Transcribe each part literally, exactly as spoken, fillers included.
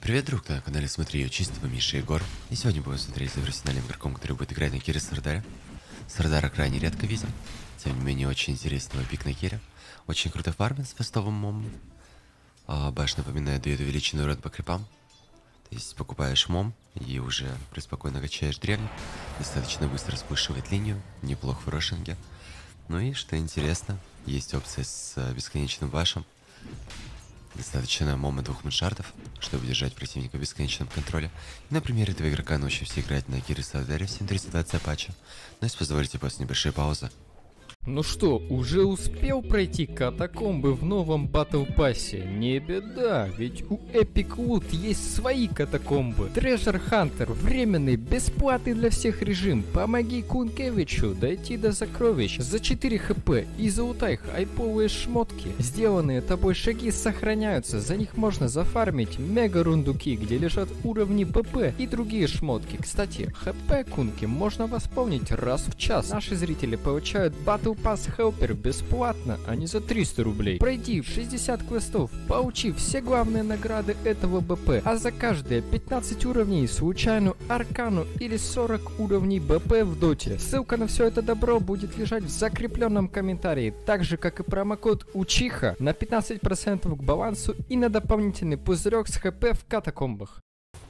Привет, друг, на канале Смотри ее чисто, Миша Егор. И сегодня будем смотреть за профессиональным игроком, который будет играть на керри Сардаре. Сардара крайне редко видим, тем не менее очень интересного пик на керри. Очень круто фармит с фастовым момом. А, баш, напоминаю, дает увеличенный урон по крипам. То есть покупаешь мом и уже преспокойно качаешь древних. Достаточно быстро спушивает линию, неплохо в рошинге. Ну и, что интересно, есть опция с бесконечным башем. Достаточно мома двух муншартов, чтобы держать противника в бесконечном контроле. И на примере этого игрока научимся играть на керри Сардаре в семь тридцать двадцать Апача. Но если позволите, после небольшой паузы. Ну что, уже успел пройти катакомбы в новом батл пассе? Не беда, ведь у Epic Loot есть свои катакомбы. Treasure Hunter, временный, бесплатный для всех режим. Помоги Кункевичу дойти до сокровищ за четыре хп и залутай хайповые шмотки. Сделанные тобой шаги сохраняются, за них можно зафармить мега рундуки, где лежат уровни ПП и другие шмотки. Кстати, хп Кунки можно восполнить раз в час. Наши зрители получают батл Пас Хелпер бесплатно, а не за триста рублей. Пройди шестьдесят квестов, получи все главные награды этого БП, а за каждые пятнадцать уровней случайную аркану или сорок уровней БП в доте. Ссылка на все это добро будет лежать в закрепленном комментарии, так же как и промокод Учиха на пятнадцать процентов к балансу и на дополнительный пузырек с ХП в катакомбах.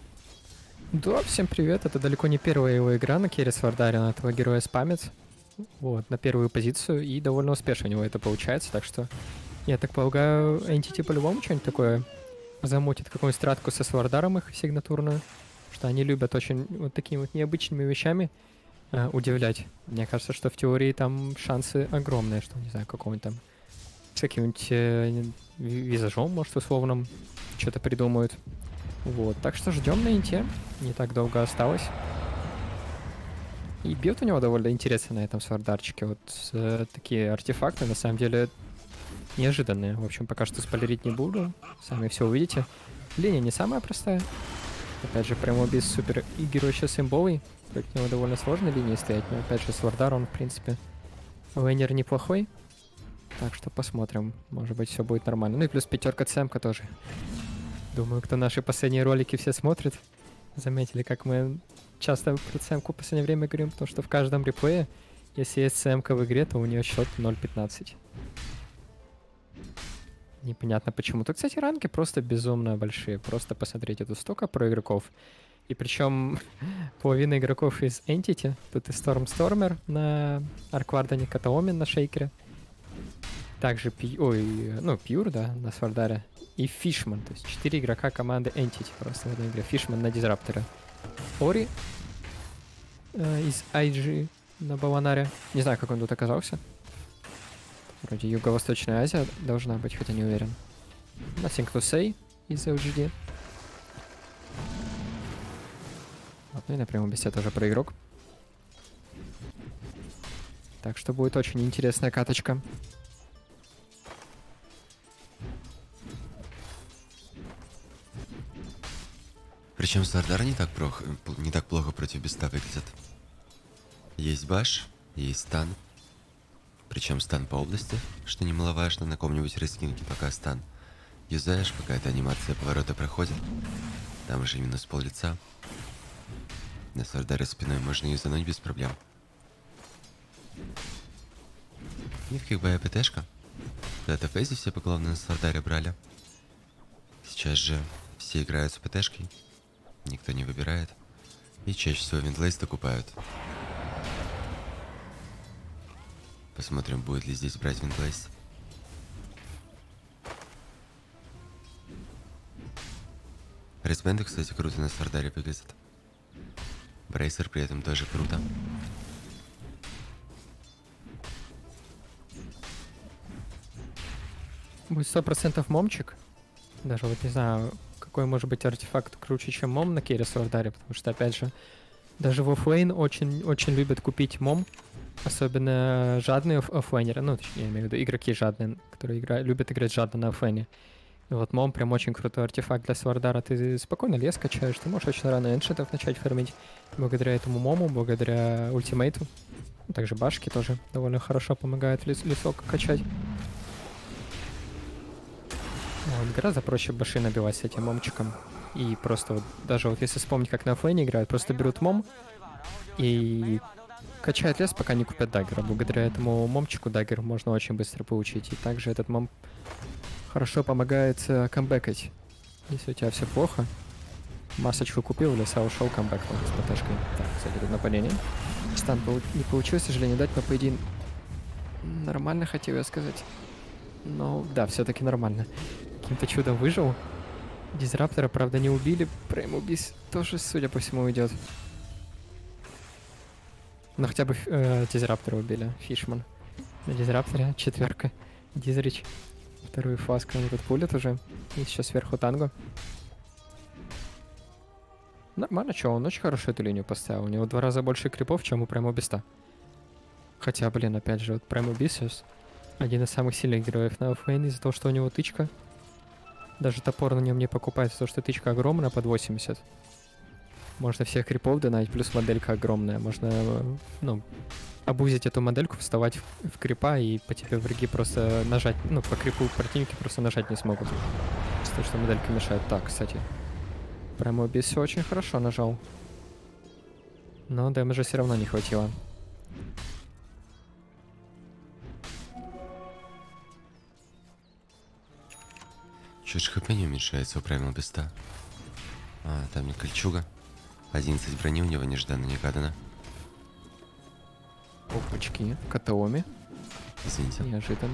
Да, всем привет, это далеко не первая его игра на керри Сардаре, на этого героя спамит. Вот, на первую позицию, и довольно успешно у него это получается, так что, я так полагаю, Entity по-любому что-нибудь такое замутит, какую-нибудь стратку со Свардаром их сигнатурную, что они любят очень вот такими вот необычными вещами э, удивлять. Мне кажется, что в теории там шансы огромные, что, не знаю, какого-нибудь там, с каким-нибудь э, визажом, может, условным, что-то придумают. Вот, так что ждем на инте, не так долго осталось. И билд у него довольно интересный на этом свардарчике. Вот э, такие артефакты, на самом деле, неожиданные. В общем, пока что спойлерить не буду. Сами все увидите. Линия не самая простая. Опять же, прямо без супер и герой сейчас имбовый. Против него довольно сложной линии стоять. Но опять же, свардар, он, в принципе, лейнер неплохой. Так что посмотрим. Может быть, все будет нормально. Ну и плюс пятерка цемка тоже. Думаю, кто наши последние ролики все смотрит, заметили, как мы часто про цемку в последнее время говорим, потому что в каждом реплее, если есть цемка в игре, то у нее счет ноль пятнадцать. Непонятно почему. Тут, кстати, ранги просто безумно большие. Просто посмотрите, тут столько про игроков. И причем половина игроков из Entity. Тут и Storm Stormer на Арквардане, Катаомин на Шейкере. Также, Пи... ой, ну, Pure, да, на Свардаре. И Фишман, то есть четыре игрока команды Entity просто в этой игре. Фишман на Дизрапторе. Ори э, из ай джи на Баланаре. Не знаю, как он тут оказался. Вроде Юго-Восточная Азия должна быть, хотя не уверен. Nothing to say из эл джи ди. Вот, ну и напрямую без тебя тоже про игрок. Так что будет очень интересная каточка. Причем Сардар не так, плохо, не так плохо против беста выглядит. Есть баш, есть стан. Причем стан по области, что немаловажно, на ком-нибудь рейскинге пока стан юзаешь, пока эта анимация поворота проходит. Там же именно с пол лица. На Сардаре спиной можно юзануть без проблем. И в кикбая ПТшка. Когда-то в фейзе все поголовно на Сардаре брали. Сейчас же все играют с ПТшкой. Никто не выбирает. И чаще всего виндлейс докупают. Посмотрим, будет ли здесь брать виндлейс. Рейсбенды, кстати, круто на Сардаре выглядят. Брейсер при этом тоже круто. Будет сто процентов момчик. Даже вот не знаю, какой может быть артефакт круче, чем мом на керри Сардаре, потому что, опять же, даже в оффлейн очень, очень любят купить мом, особенно жадные оффлейнеры, ну, точнее, я имею в виду игроки жадные, которые игра... любят играть жадно на оффлейне. И вот мом прям очень крутой артефакт для Свардара, ты спокойно лес качаешь, ты можешь очень рано эншитов начать фармить, благодаря этому мому, благодаря ультимейту. Также башки тоже довольно хорошо помогают лес лесок качать. Вот, гораздо проще баши набивать с этим момчиком. И просто вот, даже вот если вспомнить, как на оффлейне играют, просто берут мом и качают лес, пока не купят даггера. Благодаря этому момчику даггер можно очень быстро получить. И также этот мом хорошо помогает э, камбэкать. Если у тебя все плохо, масочку купил, леса ушел, камбэкнул с ПТшкой. Так, кстати, тут нападение. Стан пол- не получилось, к сожалению, дать, но по идее нормально, хотел я сказать. Но да, все-таки нормально. Каким-то чудом выжил. Дизраптора, правда, не убили. Праймубис тоже, судя по всему, идет. Но хотя бы э, Дизраптора убили. Фишман. На Дизрапторе четверка. Дизрич. Вторую фласку они тут пулят уже. И сейчас сверху танго. Нормально, что он очень хорошо эту линию поставил. У него в два раза больше крипов, чем у Праймубиста. Хотя, блин, опять же, вот Праймубис сейчас один из самых сильных героев на оффлейне из-за того, что у него тычка. Даже топор на нем не покупается, потому что тычка огромная, под восемьдесят. Можно всех крипов донать, плюс моделька огромная. Можно, ну, обузить эту модельку, вставать в, в крипа, и по тебе враги просто нажать, ну, по крипу противники просто нажать не смогут. Из-за того, что моделька мешает. Так, кстати, Праймубис все очень хорошо нажал. Но дэмэджа все равно не хватило. Чуть хп не уменьшается у Праймубиста. А, там не кольчуга. одиннадцать брони у него нежданно-негаданно. Опачки, Катаоми. Извините. Неожиданно.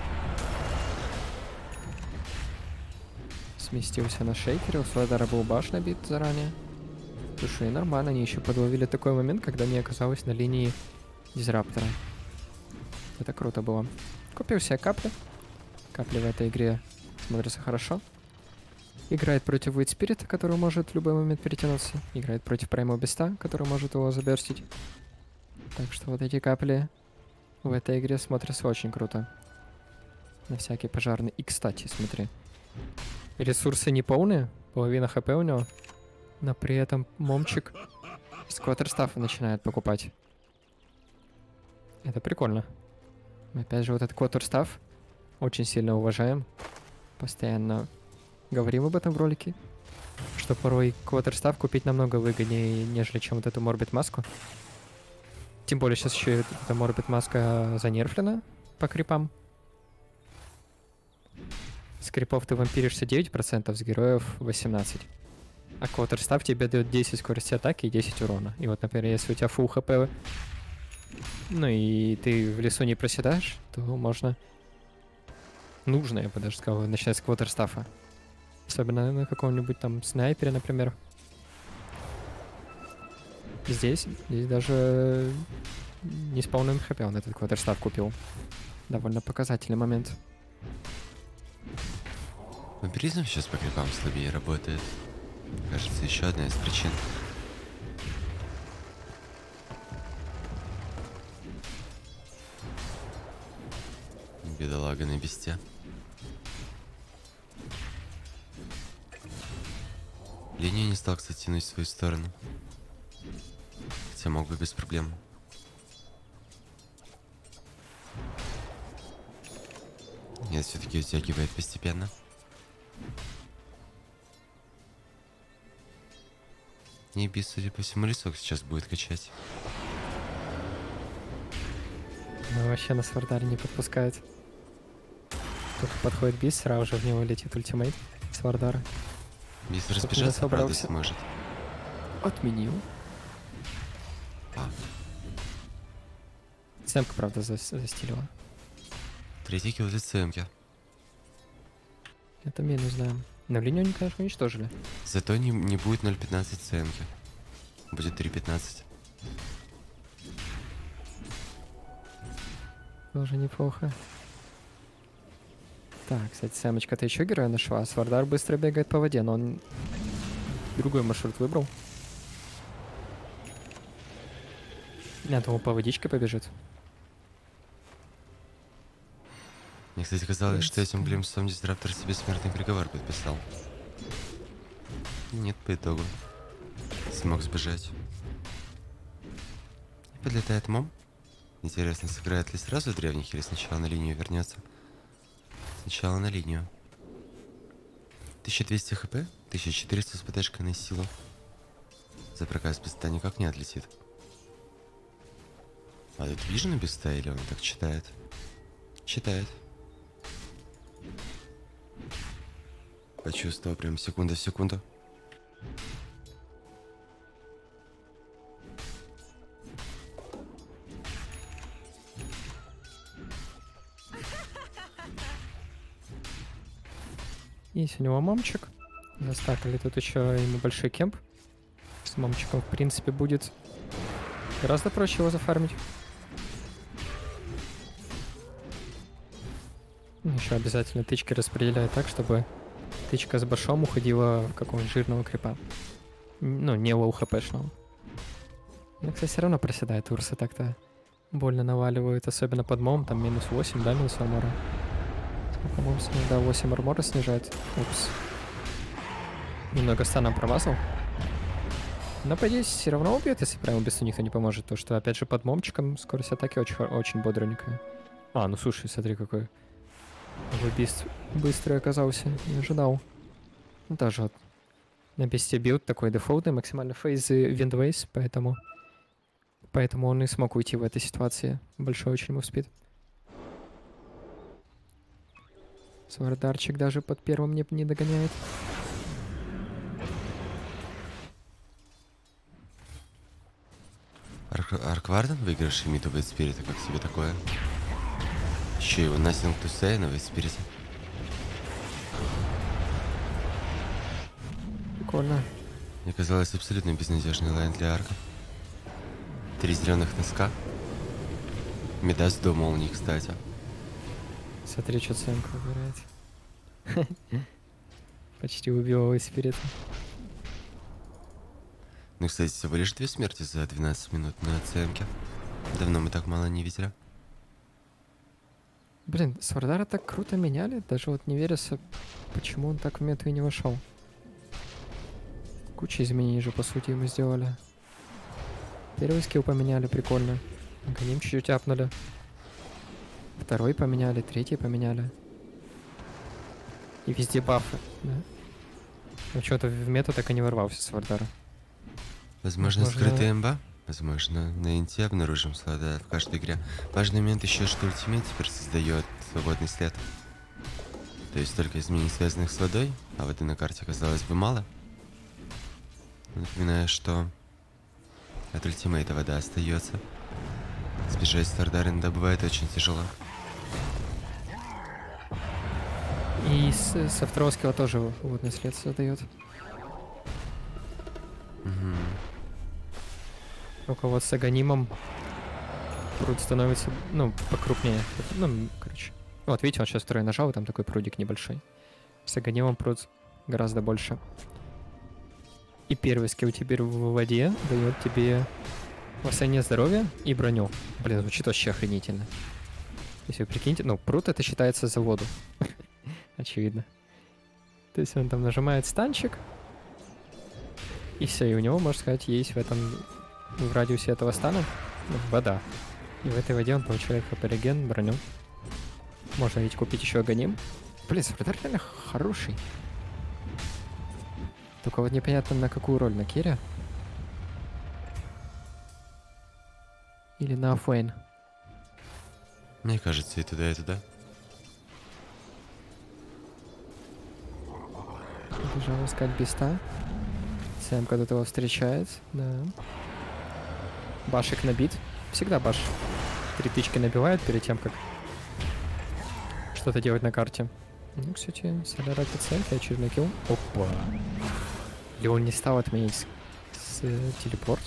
Сместился на шейкере, у Сладара был баш набит заранее. Слушай, нормально, они еще подловили такой момент, когда не оказалось на линии Дизраптора. Это круто было. Купил себе капли. Капли в этой игре смотрится хорошо. Играет против Вейт Спирита, который может в любой момент перетянуться. Играет против Праймубиста, который может его заберстить. Так что вот эти капли в этой игре смотрятся очень круто. На всякий пожарный. И, кстати, смотри. Ресурсы не полные. Половина хп у него. Но при этом момчик с квотерстафа начинает покупать. Это прикольно. Опять же, вот этот квотерстаф очень сильно уважаем. Постоянно говорим об этом в ролике. Что порой квотерстаф купить намного выгоднее, нежели чем вот эту морбит маску. Тем более сейчас еще эта морбит маска занерфлена по крипам. С крипов ты вампиришься девять процентов, с героев восемнадцать процентов. А квотерстаф тебе дает десять скорости атаки и десять урона. И вот, например, если у тебя фулл хп, ну и ты в лесу не проседаешь, то можно... Нужно, я бы даже сказал, начинать с квотерстафа. Особенно на каком-нибудь там снайпере, например. Здесь, здесь даже не с полным хп он этот квотерстаф купил. Довольно показательный момент. Вампиризм сейчас по крипам слабее работает. Кажется, еще одна из причин. Бедолага на бесте. Линию не стал, кстати, тянуть в свою сторону. Хотя мог бы без проблем. Нет, все-таки утягивает постепенно. И бис, судя по всему, лесок сейчас будет качать. Ну, вообще на Свардаре не подпускает. Только подходит бис, сразу же в него летит ультимейт Свардара. Бис разбежаться, правда, сможет. Отменил. А. Сэмка, правда, за застилила. Третий килл для Сэмки. Это минус, да. Но линию они, конечно, уничтожили. Зато не, не будет ноль пятнадцать Сэмки. Будет три пятнадцать. Тоже неплохо. Так, кстати, Сэмочка-то еще героя нашла. Свардар быстро бегает по воде, но он другой маршрут выбрал. Я думал, по водичке побежит. Мне, кстати, казалось, что этим глимсом Дизраптор себе смертный приговор подписал. Нет, по итогу смог сбежать. И подлетает мом. Интересно, сыграет ли сразу древних или сначала на линию вернется? Сначала на линию. тысяча двести хп. тысяча четыреста с ПТшкой на силу. За проказ писта никак не отлетит. А тут вижен писта или он так читает? Читает. Почувствовал прям секунда в секунду. Есть у него мамчик. Застакали тут еще ему большой кемп. С мамчиком, в принципе, будет гораздо проще его зафармить. Еще обязательно тычки распределяют так, чтобы тычка с башом уходила в какого-нибудь жирного крипа. Ну, не лоу хпшного. Но, кстати, все равно проседает урса так-то. Больно наваливают, особенно под мом, там минус восемь, да, минус армора. Сколько мом снижает? Да, восемь армора снижает. Упс. Немного стана промазал. Но, по идее, все равно убьет, если прямо убийству никто не поможет. То, что, опять же, под момчиком скорость атаки очень, очень бодренькая. А, ну слушай, смотри, какой убийств быстрый оказался. Не ожидал. Ну, даже вот на бесте билд такой дефолтный, максимально фейзы виндвейс, поэтому... Поэтому он и смог уйти в этой ситуации. Большой очень ему спид. Свардарчик даже под первым не, не догоняет. Арк Аркварден, выигравший миду в Эйспирита, как себе такое? Еще его Nothing to Say на Эйспирите. Прикольно. Мне казалось, абсолютно безнадежный лайн для арка. Три зеленых носка. Медас до молнии, кстати. Смотри, что ценку выбирает. Почти убил его из спирита. Ну, кстати, всего лишь две смерти за двенадцать минут на оценке. Давно мы так мало не видели. Блин, Свардара так круто меняли, даже вот не верится, почему он так в мету и не вошел. Куча изменений же, по сути, ему сделали. Первый скилл поменяли, прикольно. Ганим чуть-чуть апнули. Второй поменяли, третий поменяли. И везде бафы, да? Ну что-то в мету так и не ворвался Свардара. Возможно, Возможно... скрытая имба? Возможно, на инте обнаружим слода в каждой игре. Важный момент еще, что ультимейт теперь создает свободный след. То есть только изменений, связанных с водой, а воды на карте, казалось бы, мало. Напоминаю, что от ультимейта вода остается. Сбежать с Свардара иногда бывает очень тяжело. И с, со второго скилла тоже водный след создает. Угу. Только вот с Аганимом пруд становится, ну, покрупнее. Ну, короче. Вот, видите, он сейчас второй нажал, и там такой прудик небольшой. С Аганимом пруд гораздо больше. И первый скилл теперь в воде дает тебе восстановление здоровья и броню. Блин, звучит вообще охренительно. Если вы прикиньте, ну, пруд это считается за воду. Очевидно. То есть он там нажимает станчик, и все, и у него, можно сказать, есть в этом, в радиусе этого стана, ну, вода. И в этой воде он получает хп-реген, броню. Можно ведь купить еще Аганим. Блин, Свардар реально хороший. Только вот непонятно, на какую роль, на Керри? Или на Фейн? Мне кажется, и туда, и туда. Побежал искать беста. Сэм когда-то его встречает, да. Башик набит. Всегда баш. Три тычки набивает перед тем, как что-то делать на карте. Ну, кстати, Соляра пациент, очередной килл. Опа. Или он не стал отменить с, с, э, телепорт?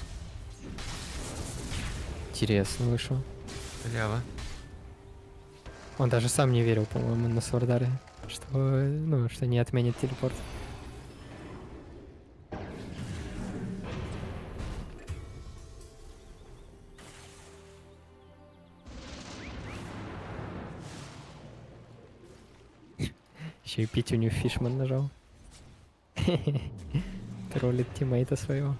Интересно вышло. Лява. Он даже сам не верил, по-моему, на Свардаре, что, ну, что не отменит телепорт. Еще и Петюню Фишман нажал. Троллит тиммейта своего.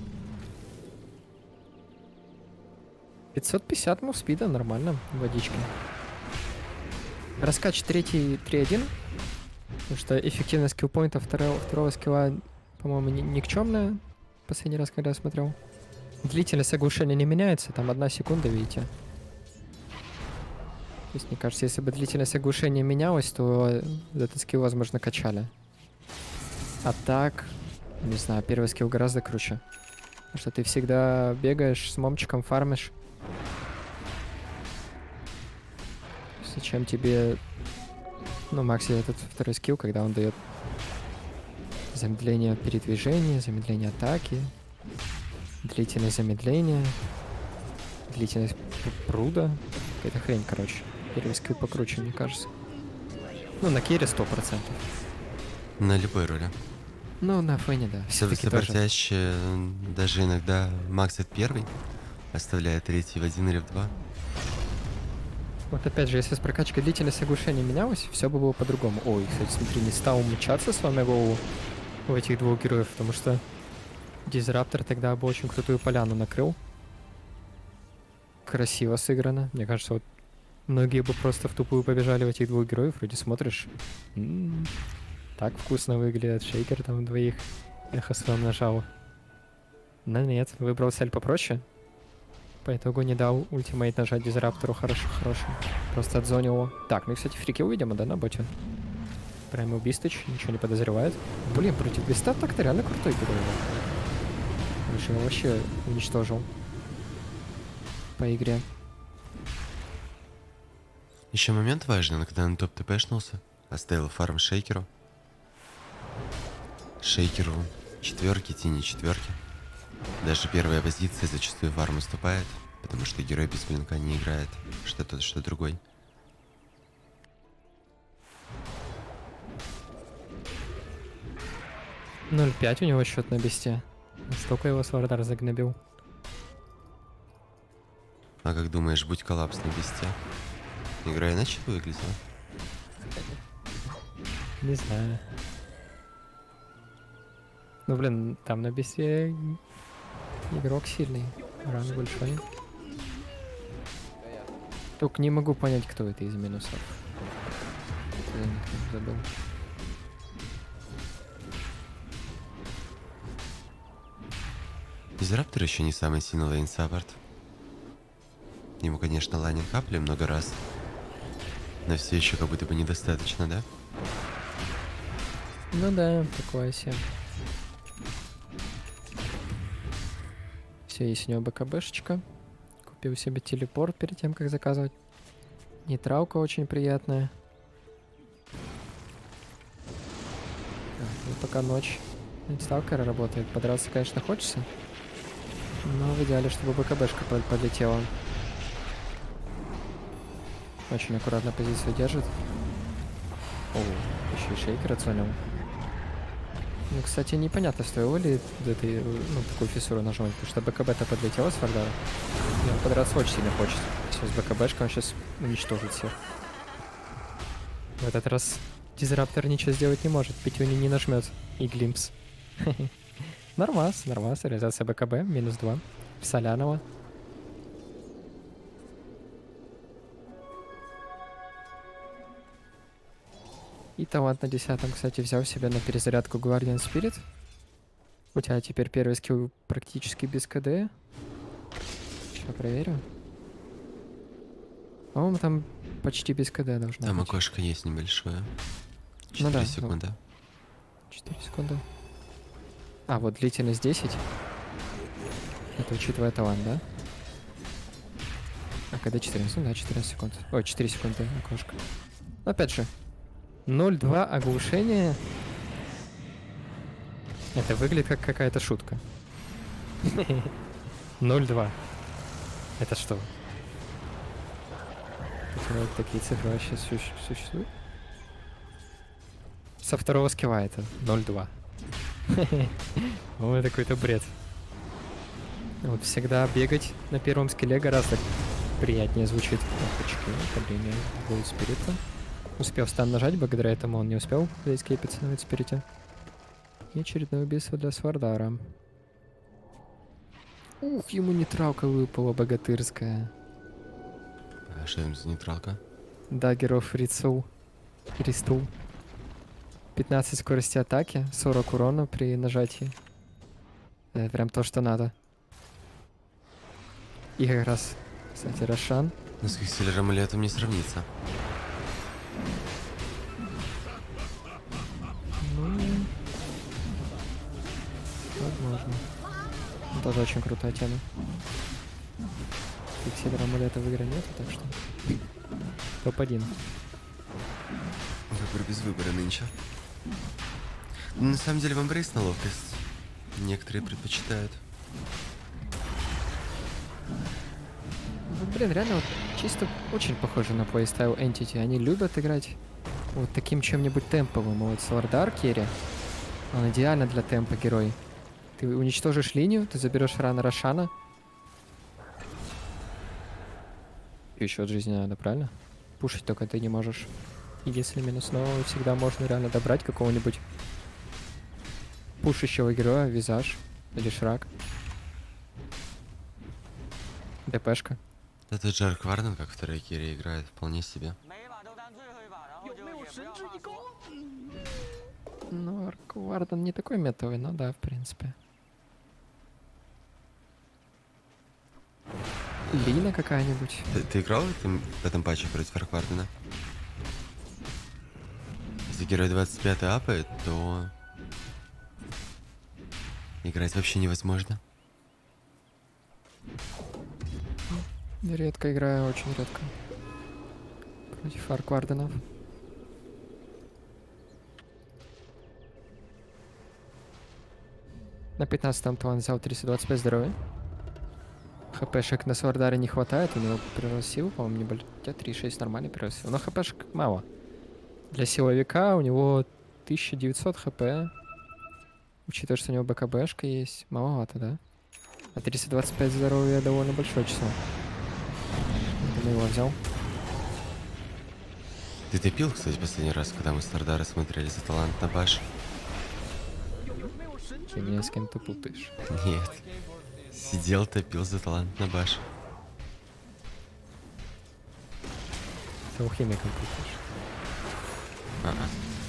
пятьсот пятьдесят мув спида, нормально, водички. Раскач третий три один. Потому что эффективность скиллпоинта второго, второго скилла, по-моему, ни- никчемная. Последний раз, когда я смотрел. Длительность оглушения не меняется, там одна секунда, видите. То есть, мне кажется, если бы длительность оглушения менялась, то этот скилл, возможно, качали. А так, не знаю, первый скилл гораздо круче. Потому что ты всегда бегаешь с момчиком, фармишь. Зачем тебе... Ну, Макси этот второй скилл, когда он дает замедление передвижения, замедление атаки, длительность замедления, длительность пруда. Какая-то хрень, короче. Первый скилл покруче, мне кажется. Ну, на керри сто процентов. На любой роли. Ну, на фэне, да. Все-таки тоже. Сопротивляющие даже иногда максит первый, оставляя третий в один или в два. Вот опять же, если с прокачкой длительность оглушения менялась, все бы было по-другому. Ой, кстати, смотри, не стал мчаться с вами голову у этих двух героев, потому что Дизраптор тогда бы очень крутую поляну накрыл. Красиво сыграно. Мне кажется, вот многие бы просто в тупую побежали в этих двух героев. Вроде смотришь, м-м, так вкусно выглядит. Шейкер там двоих эхо своем нажал. Но нет, выбрал цель попроще. По итогу не дал ультимейт нажать Дизраптору хорошо, хорошо. Просто отзонил его. Так, ну и, кстати, фрики увидим, да, на боте? Прям убийстыч, ничего не подозревает. Блин, против Биста так-то реально крутой герой. Он же его вообще уничтожил по игре. Еще момент важный, когда на топ тпшнулся, оставил фарм Шейкеру. Шейкеру четверки, тени четверки. Даже первая позиция зачастую фарм уступает, потому что герой без блинка не играет, что тот, что другой. ноль пять у него счет на бесте. Столько его Свардар загнобил. А как думаешь, будь коллапс на бесте, игра иначе выглядела? Не знаю. Ну блин, там на бесте игрок сильный, ран большой. Только не могу понять, кто это из минусов. Я никто забыл. Дизраптор еще не самый сильный лейн-саппорт. Ему, конечно, лайнинг капли много раз, но все еще как будто бы недостаточно, да? Ну да, такое себе. Все, есть у него БКБшечка. Купил себе телепорт перед тем, как заказывать. Нейтралка очень приятная. Так, ну пока ночь. Сталкер работает. Подраться, конечно, хочется. Но в идеале, чтобы БКБшка подлетела. Очень аккуратно позицию держит. О, еще и шейкер оценил. Ну, кстати, непонятно, стоило ли этой, ну, такую фиссуру нажимать, потому что БКБ-то подлетела с Вардара. И он подраться очень сильно хочет. Все, с БКБшкой он сейчас уничтожит всех. В этот раз Дизраптор ничего сделать не может, пятюни не нажмет. И Глимпс. Нормас, нормас, реализация БКБ, минус два. Солянова. И талант на десятом, кстати, взял себе на перезарядку Guardian Spirit. У тебя теперь первый скилл практически без КД. Сейчас проверю. По-моему, там почти без КД должно Там быть. окошко есть небольшое. четыре Ну да, секунды. четыре секунды. А, вот длительность десять. Это учитывая талант, да? А КД четырнадцать, ну да, четырнадцать секунд. Ой, четыре секунды окошко. Опять же, ноль два оглушения. Это выглядит как какая-то шутка. ноль два. Это что? Такие, такие цифры вообще су- существуют? Со второго скилла это ноль два. Ой, это какой-то бред. Вот всегда бегать на первом скилле гораздо приятнее звучит. Опачки, падение Gold Spirit. Успел стан нажать, благодаря этому он не успел заэскейпиться на Спирите. И очередное убийство для Свардара. Ух, ему нейтралка выпала богатырская. А что там за нейтралка? Даггер оф Рицул. Ристул. пятнадцать скорости атаки, сорок урона при нажатии. Это прям то, что надо. И как раз, кстати, Рошан. Ну, с Киксиллер амулетом не сравнится. Ну, возможно. Ну, тоже очень крутая тема. Киксиллер амулета в игре нету, так что... топ один. Выбор без выбора нынче. Ну, на самом деле, вамбрейс на ловкость некоторые предпочитают. Ну, блин, реально вот чисто очень похоже на плейстайл Entity. Они любят играть вот таким чем-нибудь темповым. Вот Свардар Керри, он идеально для темпа герой. Ты уничтожишь линию, ты заберешь рано Рошана. И еще от жизни надо, правильно? Пушить только ты не можешь. Если минус, но всегда можно реально добрать какого-нибудь пушащего героя, Визаж или Шрак. ДПшка. Этот Джарк Варден, как вторая Керри, играет вполне себе. Ну, Арк Варден не такой метовый, но да, в принципе. Лина какая-нибудь. Ты, ты играл в этом, в этом патче против Арк Вардена? Если герой двадцать пять апает, то играть вообще невозможно. Редко играю, очень редко. Против Арк Варденов. На пятнадцатом то он взял триста двадцать пять здоровья. ХПшек на Свардаре не хватает, у него прирост сил, по-моему, не больше. Хотя три шесть нормальный прирост сил. Но ХПшек мало. Для силовика у него тысяча девятьсот хп. Учитывая, что у него БКБшка есть, маловато, да? А триста двадцать пять здоровья довольно большое число. Я его взял. Ты топил, кстати, последний раз, когда мы с Свардара смотрели за талант на баш? Ты меня с кем-то путаешь. Нет. Сидел, топил за талант на баш. С алхимиком путаешь. А-а.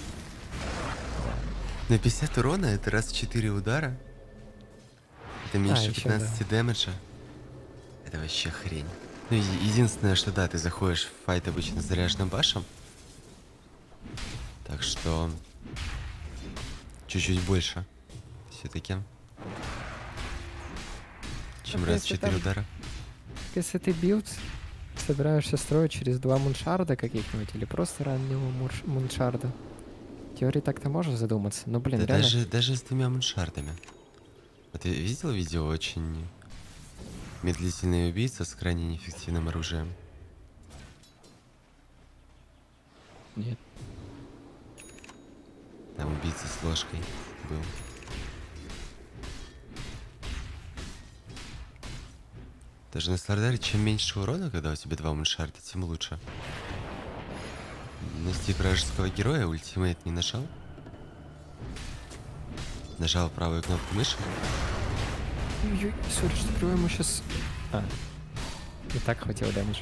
На пятьдесят урона это раз в четыре удара. Это меньше А, ещё пятнадцати дэмэджа. Это вообще хрень. Ну, е- единственное, что да, ты заходишь в файт обычно с заряженным башем. Так что чуть-чуть больше все-таки, чем Ну, раз в если четыре там- удара. Если ты билд собираешься строить через два муншарда каких-нибудь или просто раннего мурш- муншарда, в теории так-то можно задуматься. Но, блин, Да реально... даже, даже с двумя муншардами. А ты видел видео очень медлительный убийца с крайне неэффективным оружием? Нет. Там убийца с ложкой был. Даже на Слардаре, чем меньше урона, когда у тебя два муншарда, тем лучше. Настиг вражеского героя, ультимейт не нажал. Нажал правую кнопку мыши. Ой-ой, сори, что прямо ему сейчас... А, и так хватило дэмэдж.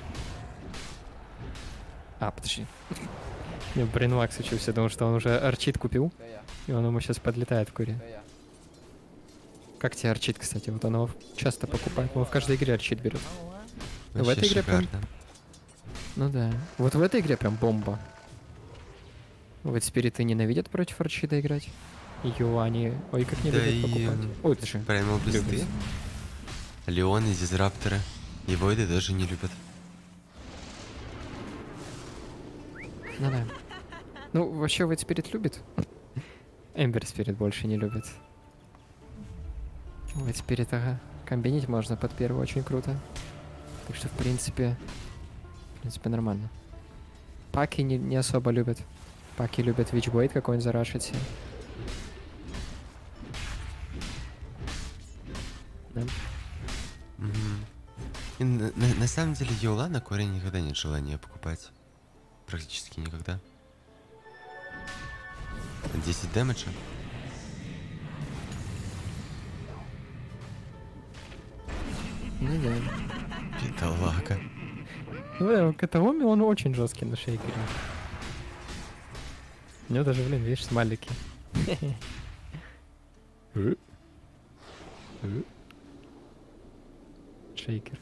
А, подожди. Мне Брейнвакс учился, думал, что он уже арчит купил, и он ему сейчас подлетает в куре. Как тебе арчит, кстати? Вот он его часто покупает, он в каждой игре арчит берет. В Вообще этой игре прям... шикарно. Ну да. Вот в этой игре прям бомба. Вот спириты ненавидят против арчита играть. Юани, ой, как не Да любят и, покупать. эм, Ой, ты же. Primal Любят. Beasты, Леоны, Дизрапторы и Войды даже не любят. Ну да. Ну, вообще White Spirit любит. Эмбер Spirit больше не любит. White Spirit, ага. Комбинить можно под первую, очень круто. Так что, в принципе, в принципе, нормально. Паки не, не особо любят. Паки любят Witchblade какой-нибудь зарашить себе. Да. Мгм. И на, на- на самом деле Йола на коре никогда нет желания покупать. Практически никогда. десять дэмэджа. Ну да. Бедолага. Ну да, Катаоми, он очень жесткий на шейкере. У него даже, блин, видишь, смайлики. Шейкер.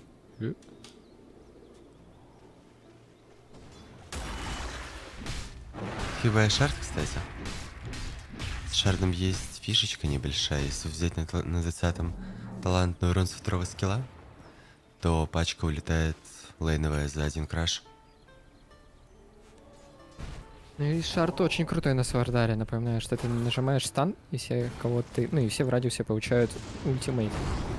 Фибая шард, кстати. С шардом есть фишечка небольшая. Если взять на, тла- на двадцатом талантный урон со второго скилла, то пачка улетает лейновая за один краш. Ну и шарт очень крутой на Свардаре. Напоминаю, что ты нажимаешь стан, и все кого ты. Ну и все в радиусе получают ультимейт.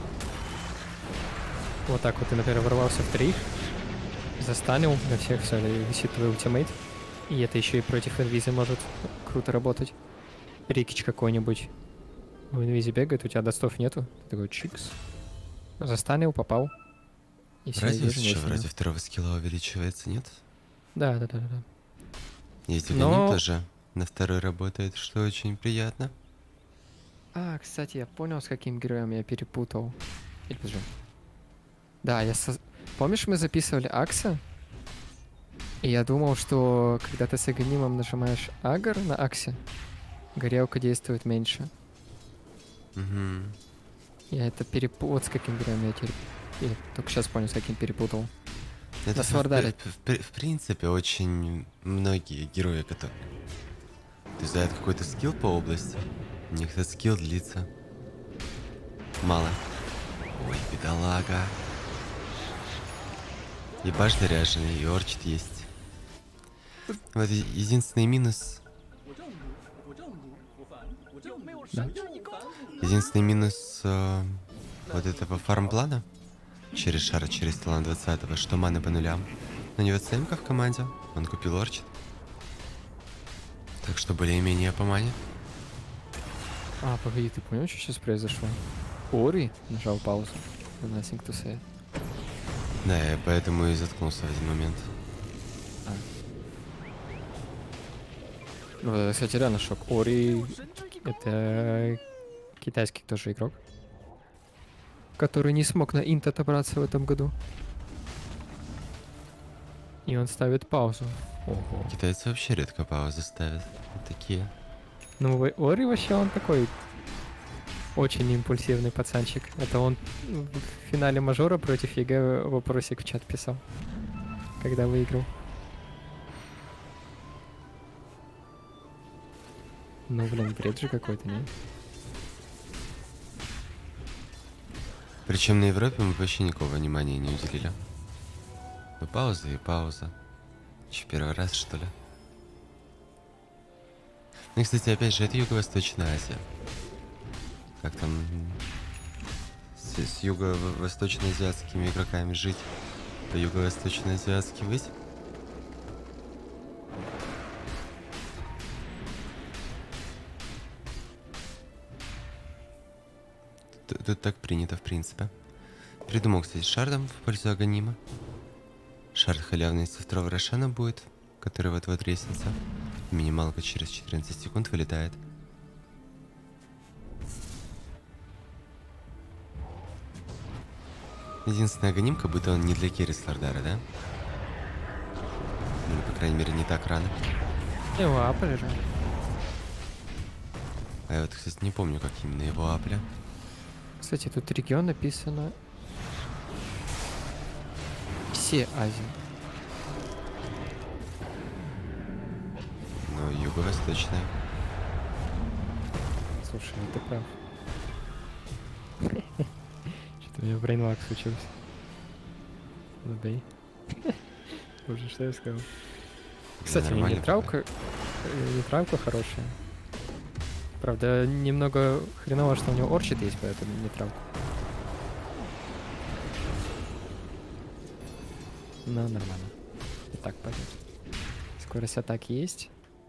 Вот так вот ты, например, ворвался в троих, застанил, на всех все, висит твой ультимейт. И это еще и против инвиза может круто работать. Рикич какой-нибудь в инвизе бегает, у тебя достов нету. Ты такой чикс. Застанил, попал. И всё, Радиус идёшь еще вместе. вроде второго скилла увеличивается, нет? Да, да, да, да, да. Есть Но- Аганим тоже на второй работает, что очень приятно. А, кстати, я понял, с каким героем я перепутал. Или подожди. Да, я со... Помнишь, мы записывали Акса? И я думал, что когда ты с Аганимом нажимаешь Агар на Аксе, горелка действует меньше. Угу. Я это перепутал. Вот с каким героем я теперь... Я только сейчас понял, с каким перепутал. Это На в, Свардаре. в- в при- в принципе очень многие герои, которые юзают какой-то скилл по области, у них этот скилл длится мало. Ой, бедолага. Ебаш заряженный, и орчит есть. Вот е- единственный минус... Да. Единственный минус э, вот этого фармплана через шар, через талант двадцатого, что маны по нулям. Но у него цемка в команде, он купил орчит. Так что более-менее по мане. А, погоди, ты понял, что сейчас произошло? Ори нажал паузу. Nothing to say. Да, я поэтому и заткнулся в один момент. Ну, это, кстати, реально шок. Ори — это китайский тоже игрок, который не смог на инт отобраться в этом году. И он ставит паузу. Ого. Китайцы вообще редко паузы ставят. Вот такие. Ну, Ори- Ори вообще он такой очень импульсивный пацанчик. Это он в финале мажора против ЕГЭ вопросик в чат писал, когда выиграл. Ну, блин, бред же какой-то, не? Причем на Европе мы вообще никакого внимания не уделили. Ну, пауза и пауза. Че, первый раз, что ли? Ну, и, кстати, опять же, это Юго-Восточная Азия. Как там с, с юго-восточноазиатскими игроками жить? По юго-восточноазиатски быть? Тут, тут так принято, в принципе. Придумал, кстати, шардом в пользу Аганима. Шард халявный со второго Рошана будет, который вот-вот резнится. Минималка через четырнадцать секунд вылетает. Единственная Аганим, как будто он не для керри Слардара, да? Ну, по крайней мере, не так рано. Его апали же. А я вот, кстати, не помню, как именно его апля. Кстати, тут регион написано все Азии. Ну, юго-восточная. Слушай, ну ты прав. Что-то у меня брейнлак случился. Забей. Боже, что я сказал? Кстати, нормально нейтралка, э, нейтралка хорошая. Правда, немного хреново, что у него орчит есть, поэтому нейтралка. Ну, нормально. И так пойдет. Скорость атаки есть.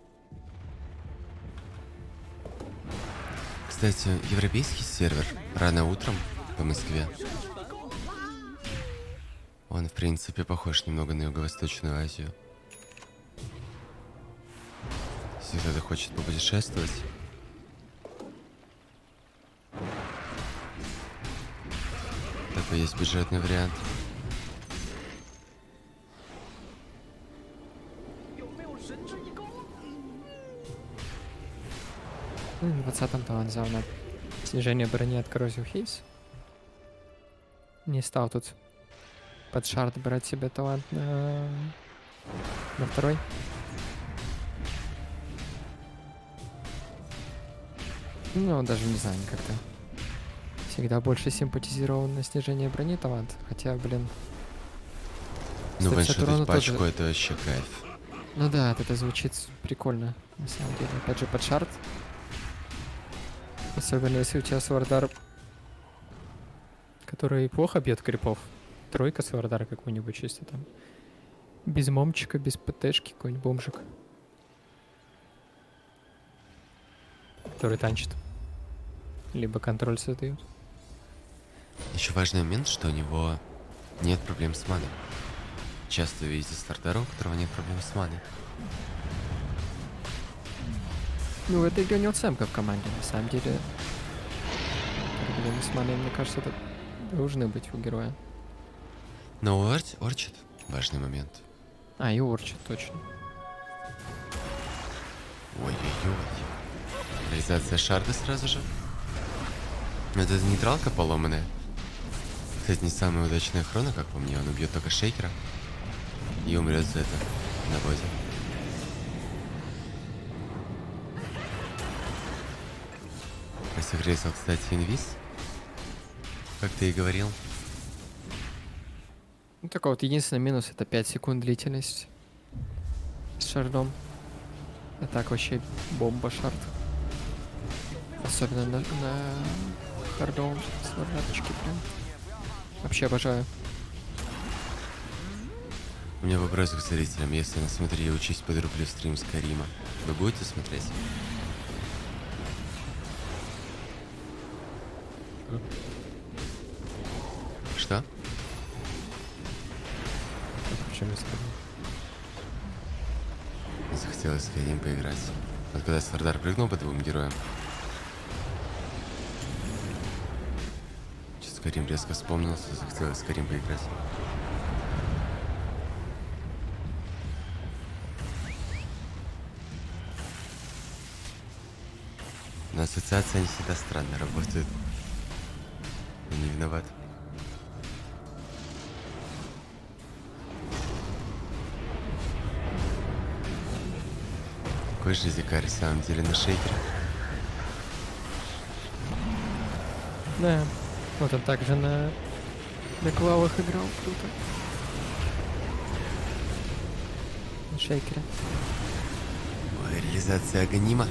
Кстати, европейский сервер рано утром по Москве. Он, в принципе, похож немного на Юго-Восточную Азию. Если кто-то хочет попутешествовать. Такой есть бюджетный вариант. двадцатом талант взял на снижение брони от Corrosive Haze. Не стал тут под шард брать себе талант на, на второй. Ну, даже не знаю, как-то всегда больше симпатизировал на снижение брони талант. Хотя, блин... Ну, ваншотить пачку тоже... это вообще кайф. Ну да, это звучит прикольно, на самом деле. Опять же, под шард. Особенно если у тебя свардар, который плохо бьет крипов. Тройка свардар какой-нибудь чисто там. Без момчика, без ПТшки, какой-нибудь бомжик. Который танчит. Либо контроль создают. Еще важный момент, что у него нет проблем с маной. Часто видите стартера, у которого нет проблем с маной. Ну, в этой игре у него цемка в команде, на самом деле. Проблемы с маной, мне кажется, это должны быть у героя. Но у Орч... Орчит важный момент. А, и Орчит, точно. Ой-ой-ой. Реализация шарда сразу же. Это нейтралка поломанная. Кстати, не самая удачная хрона, как по мне. Он убьет только шейкера. И умрет за это на бозе. Рассекресил, кстати, инвиз. Как ты и говорил. Ну, только вот единственный минус — это пять секунд длительность с шардом. А так вообще бомба шард. Особенно на, на хардовом свардарочке прям. Вообще обожаю. У меня вопрос к зрителям. Если на смотри, я учусь, подрублю стрим с Карима. Вы будете смотреть? Что? Почему я сказал? Захотелось с Карим поиграть. Вот когда Свардар прыгнул по двум героям. Сейчас Карим резко вспомнился, захотелось с Карим поиграть. Но ассоциации они всегда странно работают. Я не виноват. Какой же дикарь, в самом деле, на шейкере. Да. Вот он также на, на клавах играл. Круто. На шейкере. Ой, реализация Аганима.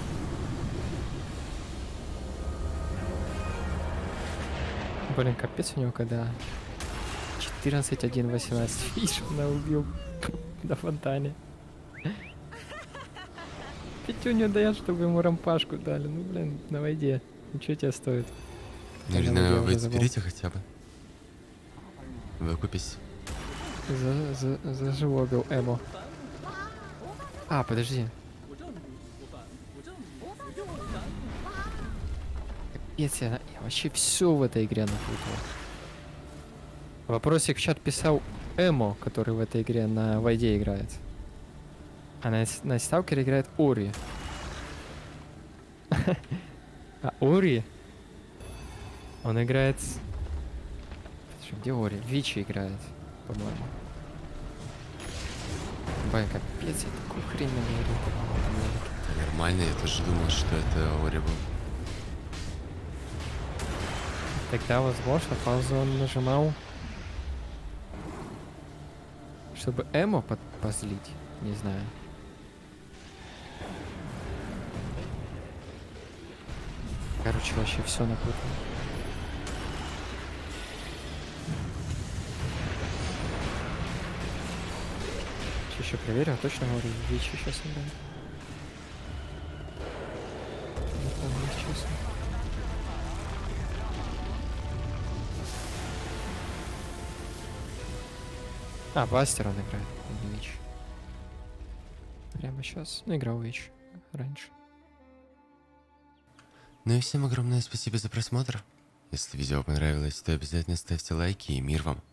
Блин, капец у него, когда четырнадцать один восемнадцать фиш она убил на фонтане. Пятюню дает, чтобы ему рампашку дали. Ну, блин, на войде. Ничего тебе стоит. Ну, или на вы заберите хотя бы. Выкупись. За, за, заживогал эмо. А, подожди. Капец, я, я вообще все в этой игре напутал. Вопросик в чат писал эмо, который в этой игре на войде играет. А на, на сталкере играет Ори. А Ори... Он играет... Подожди, где Ори? Вичи играет, по-моему. Блин, капец, я такую хрень наговорил. Нормально, я тоже думал, что это Ори был. Тогда, возможно, паузу он нажимал, чтобы эмо под позлить. Не знаю. Короче, вообще все напутано. Еще проверил, точно говорю, Вичи сейчас играет. Не помню, честно. А, Бастер он играет, не Вич. Прямо сейчас. Ну, играл Вич раньше. Ну и всем огромное спасибо за просмотр. Если видео понравилось, то обязательно ставьте лайки и мир вам.